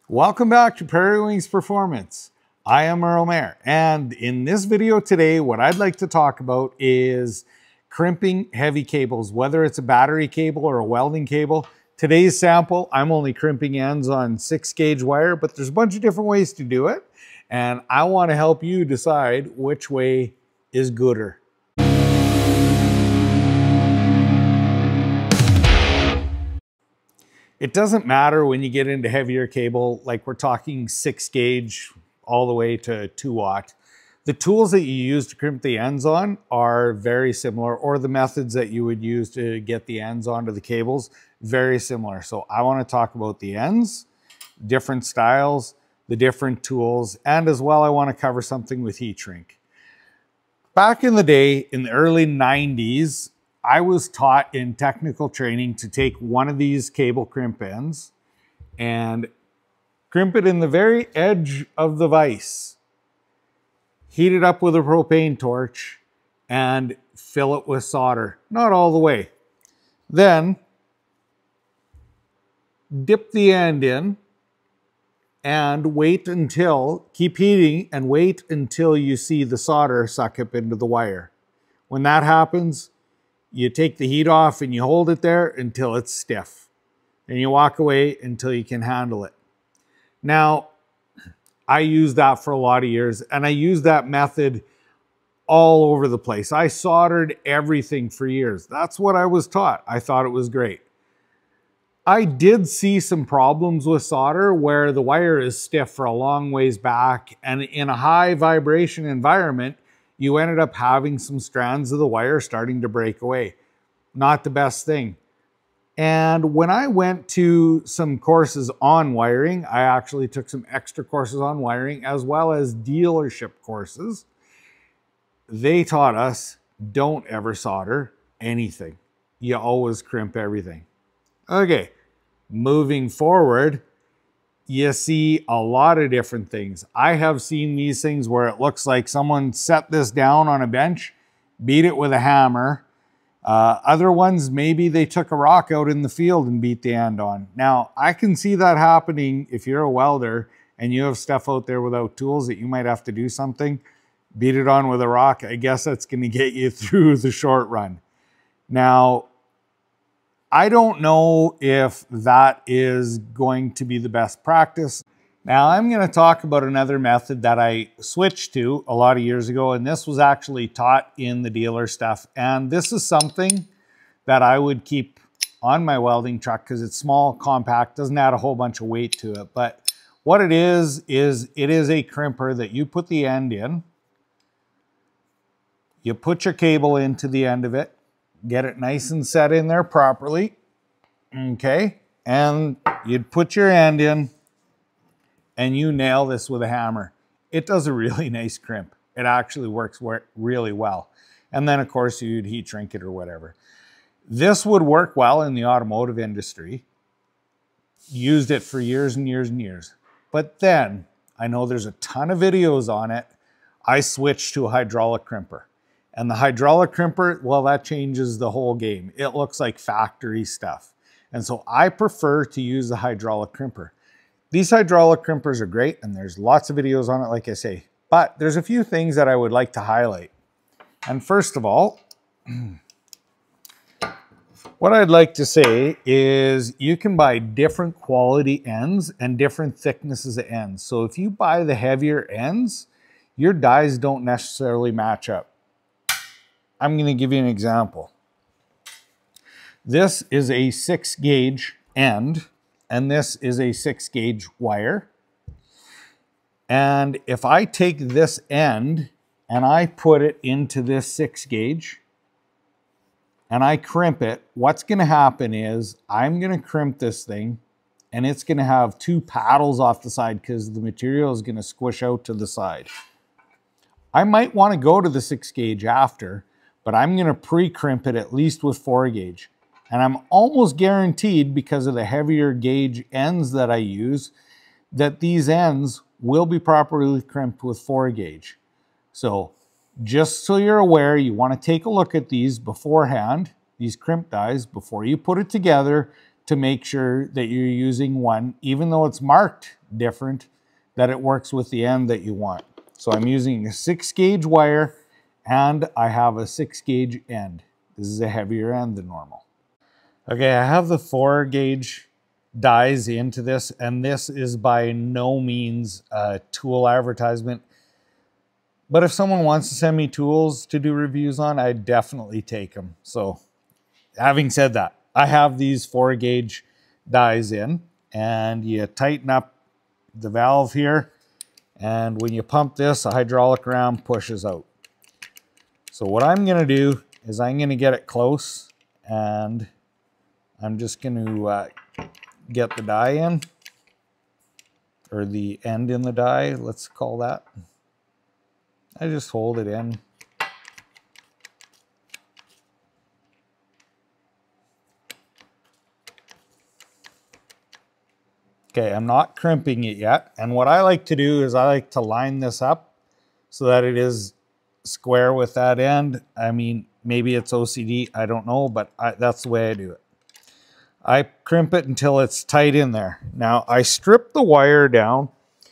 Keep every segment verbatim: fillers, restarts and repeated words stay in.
Welcome back to Prairie Wings Performance. I am Merl Mayer, and in this video today, what I'd like to talk about is crimping heavy cables, whether it's a battery cable or a welding cable. Today's sample, I'm only crimping ends on six gauge wire, but there's a bunch of different ways to do it, and I want to help you decide which way is gooder. It doesn't matter when you get into heavier cable, like we're talking six gauge all the way to two watt. The tools that you use to crimp the ends on are very similar, or the methods that you would use to get the ends onto the cables, very similar. So I want to talk about the ends, different styles, the different tools, and as well I want to cover something with heat shrink. Back in the day, in the early nineties, I was taught in technical training to take one of these cable crimp ends and crimp it in the very edge of the vise, heat it up with a propane torch, and fill it with solder. Not all the way. Then dip the end in and wait until, keep heating and wait until you see the solder suck up into the wire. When that happens, you take the heat off and you hold it there until it's stiff. And you walk away until you can handle it. Now, I used that for a lot of years, and I used that method all over the place. I soldered everything for years. That's what I was taught. I thought it was great. I did see some problems with solder where the wire is stiff for a long ways back, and in a high vibration environment, you ended up having some strands of the wire starting to break away. Not the best thing. And when I went to some courses on wiring, I actually took some extra courses on wiring as well as dealership courses. They taught us, don't ever solder anything. You always crimp everything. Okay, moving forward, you see a lot of different things. I have seen these things where it looks like someone set this down on a bench, beat it with a hammer. Uh, other ones, maybe they took a rock out in the field and beat the end on. Now, I can see that happening if you're a welder and you have stuff out there without tools that you might have to do something, beat it on with a rock. I guess that's going to get you through the short run. Now, I don't know if that is going to be the best practice. Now I'm going to talk about another method that I switched to a lot of years ago, and this was actually taught in the dealer stuff. And this is something that I would keep on my welding truck because it's small, compact, doesn't add a whole bunch of weight to it. But what it is, is it is a crimper that you put the end in. You put your cable into the end of it. Get it nice and set in there properly, okay? And you'd put your end in and you nail this with a hammer. It does a really nice crimp. It actually works really well. And then of course you'd heat shrink it or whatever. This would work well in the automotive industry. Used it for years and years and years. But then, I know there's a ton of videos on it. I switched to a hydraulic crimper. And the hydraulic crimper, well, that changes the whole game. It looks like factory stuff. And so I prefer to use the hydraulic crimper. These hydraulic crimpers are great, and there's lots of videos on it, like I say. But there's a few things that I would like to highlight. And first of all, what I'd like to say is you can buy different quality ends and different thicknesses of ends. So if you buy the heavier ends, your dies don't necessarily match up. I'm going to give you an example. This is a six gauge end, and this is a six gauge wire. And if I take this end and I put it into this six gauge and I crimp it, what's going to happen is I'm going to crimp this thing and it's going to have two paddles off the side because the material is going to squish out to the side. I might want to go to the six gauge after, but I'm going to pre-crimp it at least with four gauge. And I'm almost guaranteed, because of the heavier gauge ends that I use, that these ends will be properly crimped with four gauge. So just so you're aware, you want to take a look at these beforehand, these crimp dies, before you put it together, to make sure that you're using one, even though it's marked different, that it works with the end that you want. So I'm using a six gauge wire and I have a six gauge end. This is a heavier end than normal. Okay, I have the four gauge dies into this, and this is by no means a tool advertisement. But if someone wants to send me tools to do reviews on, I definitely take them. So having said that, I have these four gauge dies in, and you tighten up the valve here. And when you pump this, a hydraulic ram pushes out. So what I'm gonna do is I'm gonna get it close, and I'm just gonna uh, get the die in, or the end in the die, let's call that. I just hold it in. Okay, I'm not crimping it yet. And what I like to do is I like to line this up so that it is square with that end. I mean, maybe it's O C D, I don't know, but I, that's the way I do it. I crimp it until it's tight in there. Now, I strip the wire down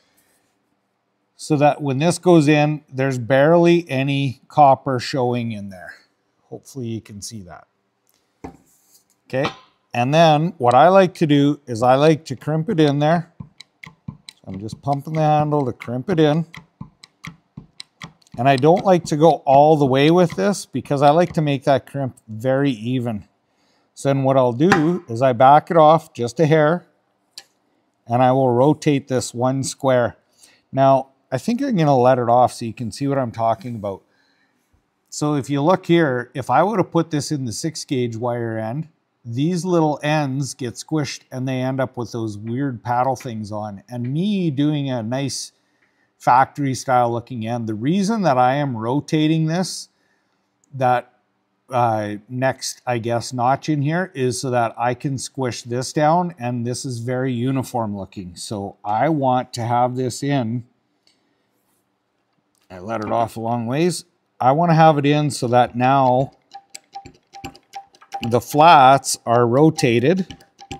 so that when this goes in, there's barely any copper showing in there. Hopefully you can see that. Okay, and then what I like to do is I like to crimp it in there. So I'm just pumping the handle to crimp it in. And I don't like to go all the way with this because I like to make that crimp very even. So then what I'll do is I back it off just a hair, and I will rotate this one square. Now, I think I'm gonna let it off so you can see what I'm talking about. So if you look here, if I would have put this in the six gauge wire end, these little ends get squished and they end up with those weird paddle things on. And me doing a nice factory style looking end, the reason that I am rotating this, that uh, next, I guess, notch in here is so that I can squish this down, and this is very uniform looking. So I want to have this in. I let it off a long ways. I want to have it in so that now the flats are rotated.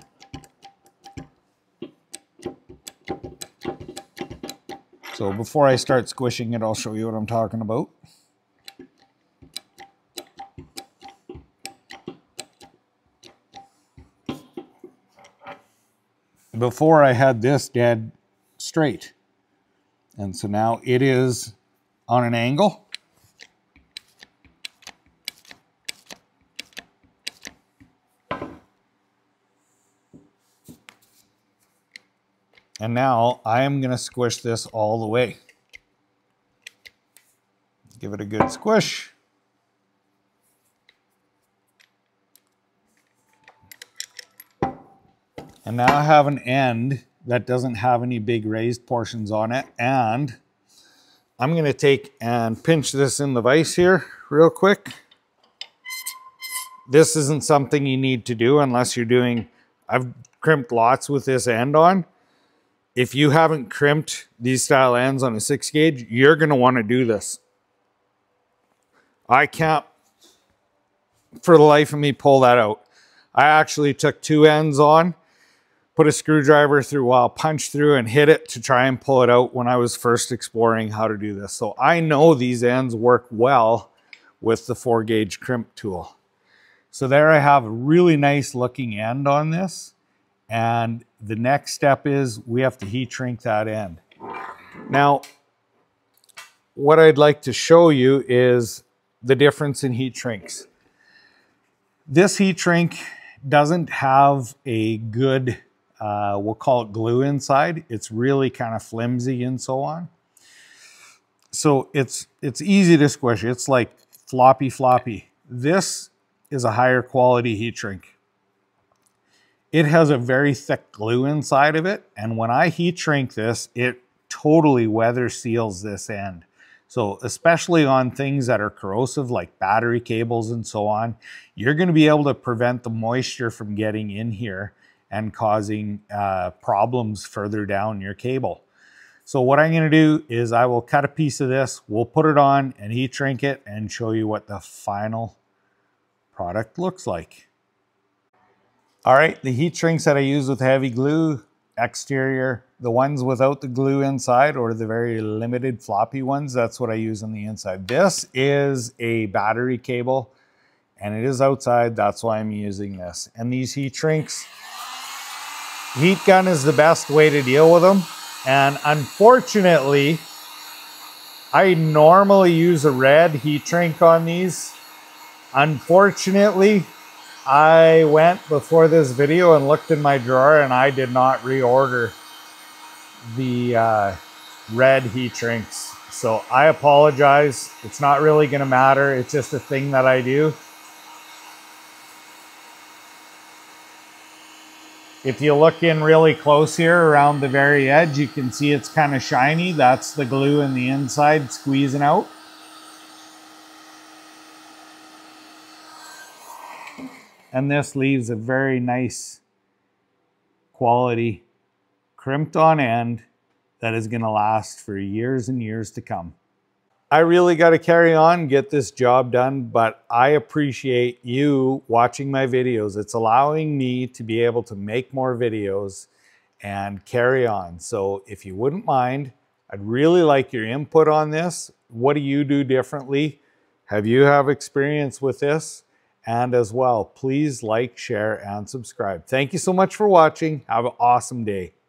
So before I start squishing it, I'll show you what I'm talking about. Before I had this dead straight. And so now it is on an angle. And now I am going to squish this all the way. Give it a good squish. And now I have an end that doesn't have any big raised portions on it. And I'm going to take and pinch this in the vise here real quick. This isn't something you need to do unless you're doing, I've crimped lots with this end on. If you haven't crimped these style ends on a six gauge, you're going to want to do this. I can't, for the life of me, pull that out. I actually took two ends on, put a screwdriver through while punched through and hit it to try and pull it out when I was first exploring how to do this. So I know these ends work well with the four gauge crimp tool. So there I have a really nice looking end on this. And the next step is we have to heat shrink that end. Now, what I'd like to show you is the difference in heat shrinks. This heat shrink doesn't have a good, uh, we'll call it glue inside. It's really kind of flimsy and so on. So it's, it's easy to squish. It's like floppy floppy. This is a higher quality heat shrink. It has a very thick glue inside of it, and when I heat shrink this, it totally weather seals this end. So especially on things that are corrosive like battery cables and so on, you're going to be able to prevent the moisture from getting in here and causing uh, problems further down your cable. So what I'm going to do is I will cut a piece of this, we'll put it on and heat shrink it and show you what the final product looks like. All right, the heat shrinks that I use with heavy glue, exterior, the ones without the glue inside or the very limited floppy ones, that's what I use on the inside. This is a battery cable and it is outside, that's why I'm using this. And these heat shrinks, heat gun is the best way to deal with them. And unfortunately, I normally use a red heat shrink on these. Unfortunately, I went before this video and looked in my drawer and I did not reorder the uh, red heat shrinks. So I apologize. It's not really going to matter. It's just a thing that I do. If you look in really close here around the very edge, you can see it's kind of shiny. That's the glue in the inside squeezing out. And this leaves a very nice quality crimped on end that is going to last for years and years to come. I really got to carry on, get this job done, but I appreciate you watching my videos. It's allowing me to be able to make more videos and carry on. So if you wouldn't mind, I'd really like your input on this. What do you do differently? Have you have experience with this? And as well, please like, share, and subscribe. Thank you so much for watching. Have an awesome day.